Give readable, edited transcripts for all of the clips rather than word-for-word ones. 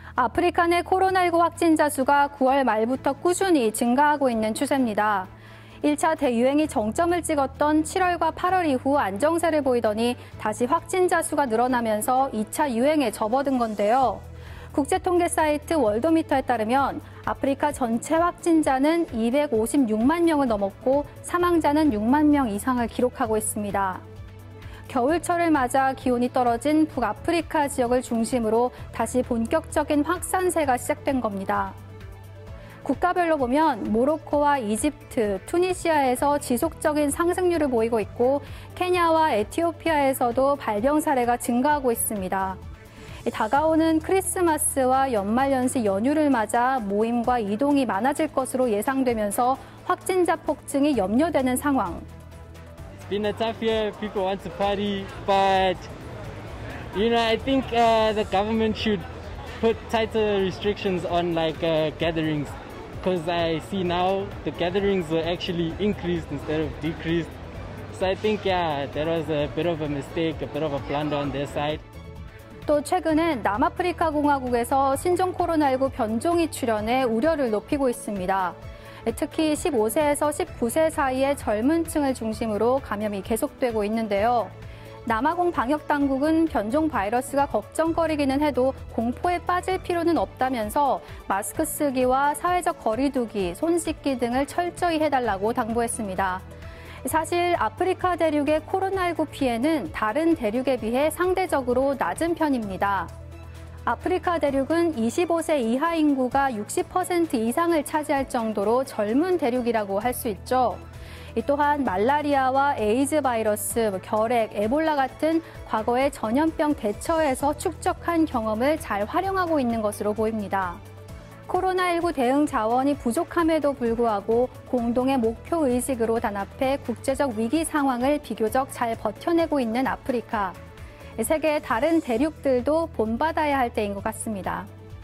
아프리카 내 코로나19 확진자 수가 9월 말부터 꾸준히 증가하고 있는 추세입니다. 1차 대유행이 정점을 찍었던 7월과 8월 이후 안정세를 보이더니 다시 확진자 수가 늘어나면서 2차 유행에 접어든 건데요. 국제통계 사이트 월도미터에 따르면 아프리카 전체 확진자는 256만 명을 넘었고 사망자는 6만 명 이상을 기록하고 있습니다. 겨울철을 맞아 기온이 떨어진 북아프리카 지역을 중심으로 다시 본격적인 확산세가 시작된 겁니다. 국가별로 보면 모로코와 이집트, 투니시아에서 지속적인 상승률을 보이고 있고 케냐와 에티오피아에서도 발병 사례가 증가하고 있습니다. 다가오는 크리스마스와 연말연시 연휴를 맞아 모임과 이동이 많아질 것으로 예상되면서 확진자 폭증이 염려되는 상황. It's been a tough year. People want to party, but I think the government should put tighter restrictions on gatherings, because I see now the gatherings were actually increased instead of decreased. So I think that was a bit of a mistake, a bit of a blunder on their side. 또 최근엔 남아프리카 공화국에서 신종 코로나19 변종이 출현해 우려를 높이고 있습니다. 특히 15세에서 19세 사이의 젊은 층을 중심으로 감염이 계속되고 있는데요. 남아공 방역당국은 변종 바이러스가 걱정거리기는 해도 공포에 빠질 필요는 없다면서 마스크 쓰기와 사회적 거리 두기, 손 씻기 등을 철저히 해달라고 당부했습니다. 사실 아프리카 대륙의 코로나19 피해는 다른 대륙에 비해 상대적으로 낮은 편입니다. 아프리카 대륙은 25세 이하 인구가 60% 이상을 차지할 정도로 젊은 대륙이라고 할 수 있죠. 또한 말라리아와 에이즈 바이러스, 결핵, 에볼라 같은 과거의 전염병 대처에서 축적한 경험을 잘 활용하고 있는 것으로 보입니다. 코로나19 대응 자원이 부족함에도 불구하고 공동의 목표 의식으로 단합해 국제적 위기 상황을 비교적 잘 버텨내고 있는 아프리카. 세계의 다른 대륙들도 본받아야 할 때인 것 같습니다.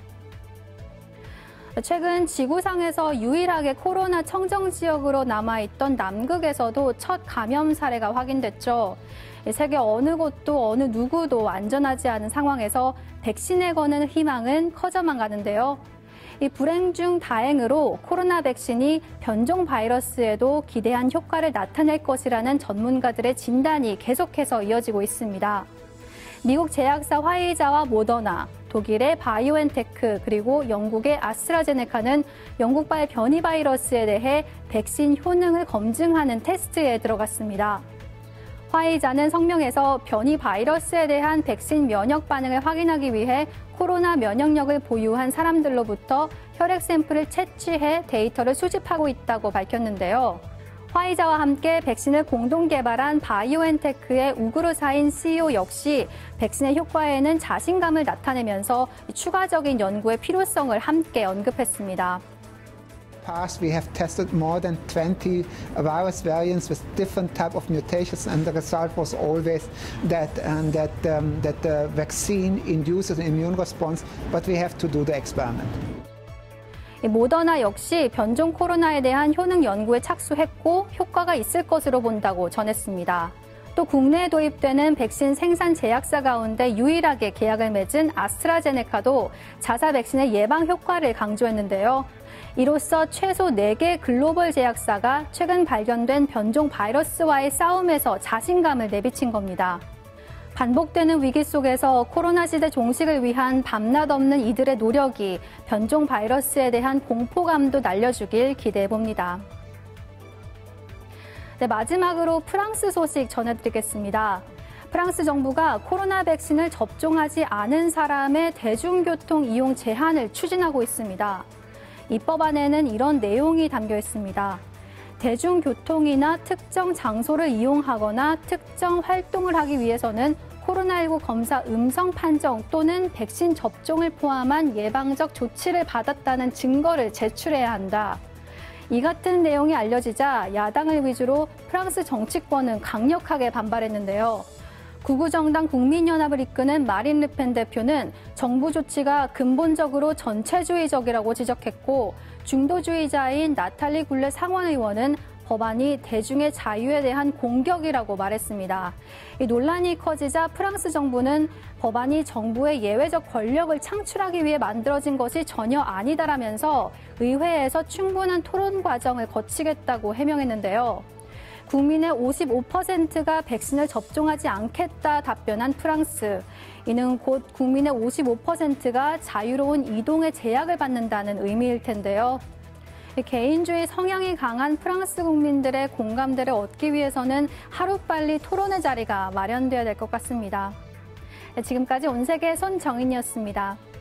최근 지구상에서 유일하게 코로나 청정 지역으로 남아있던 남극에서도 첫 감염 사례가 확인됐죠. 세계 어느 곳도 어느 누구도 안전하지 않은 상황에서 백신에 거는 희망은 커져만 가는데요. 이 불행 중 다행으로 코로나 백신이 변종 바이러스에도 기대한 효과를 나타낼 것이라는 전문가들의 진단이 계속해서 이어지고 있습니다. 미국 제약사 화이자와 모더나, 독일의 바이오엔테크, 그리고 영국의 아스트라제네카는 영국발 변이 바이러스에 대해 백신 효능을 검증하는 테스트에 들어갔습니다. 화이자는 성명에서 변이 바이러스에 대한 백신 면역 반응을 확인하기 위해 코로나 면역력을 보유한 사람들로부터 혈액 샘플을 채취해 데이터를 수집하고 있다고 밝혔는데요. 화이자와 함께 백신을 공동 개발한 바이오엔테크의 우그르사인 CEO 역시 백신의 효과에는 자신감을 나타내면서 추가적인 연구의 필요성을 함께 언급했습니다. Past, we have tested more than 20 virus variants with different type of mutations, and the result was always that the vaccine induces an immune response, but we have to do the experiment. 모더나 역시 변종 코로나에 대한 효능 연구에 착수했고 효과가 있을 것으로 본다고 전했습니다. 또 국내에 도입되는 백신 생산 제약사 가운데 유일하게 계약을 맺은 아스트라제네카도 자사 백신의 예방 효과를 강조했는데요. 이로써 최소 4개 글로벌 제약사가 최근 발견된 변종 바이러스와의 싸움에서 자신감을 내비친 겁니다. 반복되는 위기 속에서 코로나 시대 종식을 위한 밤낮 없는 이들의 노력이 변종 바이러스에 대한 공포감도 날려주길 기대해봅니다. 네, 마지막으로 프랑스 소식 전해드리겠습니다. 프랑스 정부가 코로나 백신을 접종하지 않은 사람의 대중교통 이용 제한을 추진하고 있습니다. 이 법안에는 이런 내용이 담겨 있습니다. 대중교통이나 특정 장소를 이용하거나 특정 활동을 하기 위해서는 코로나19 검사 음성 판정 또는 백신 접종을 포함한 예방적 조치를 받았다는 증거를 제출해야 한다. 이 같은 내용이 알려지자 야당을 위주로 프랑스 정치권은 강력하게 반발했는데요. 구구정당 국민연합을 이끄는 마린 르펜 대표는 정부 조치가 근본적으로 전체주의적이라고 지적했고 중도주의자인 나탈리 굴레 상원의원은 법안이 대중의 자유에 대한 공격이라고 말했습니다. 이 논란이 커지자 프랑스 정부는 법안이 정부의 예외적 권력을 창출하기 위해 만들어진 것이 전혀 아니다라면서 의회에서 충분한 토론 과정을 거치겠다고 해명했는데요. 국민의 55%가 백신을 접종하지 않겠다 답변한 프랑스. 이는 곧 국민의 55%가 자유로운 이동의 제약을 받는다는 의미일 텐데요. 개인주의 성향이 강한 프랑스 국민들의 공감대를 얻기 위해서는 하루빨리 토론의 자리가 마련돼야 될 것 같습니다. 지금까지 온세계 손정인이었습니다.